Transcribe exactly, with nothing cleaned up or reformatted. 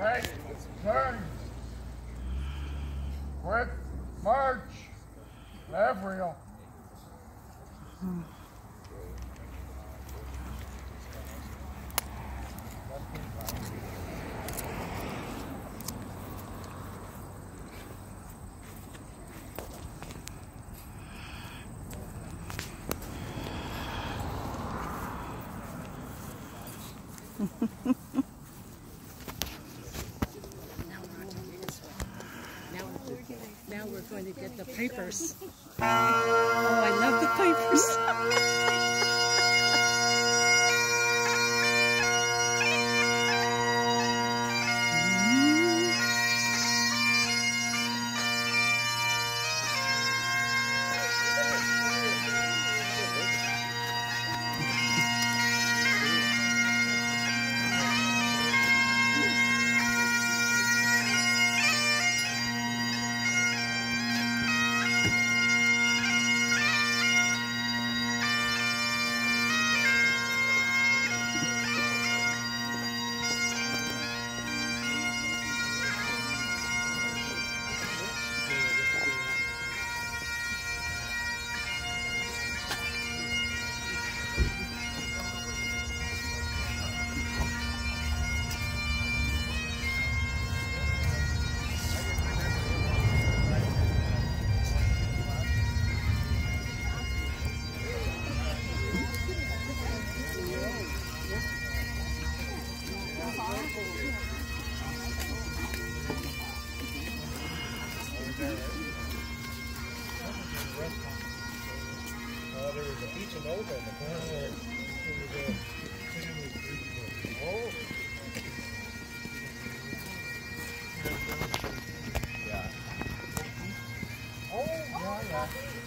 Take turns. Quick march. Avril. Now we're going to get the papers. Oh, I love the papers. Oh, there was a beach and over in the corner there. Oh. Yeah. Oh, yeah, yeah.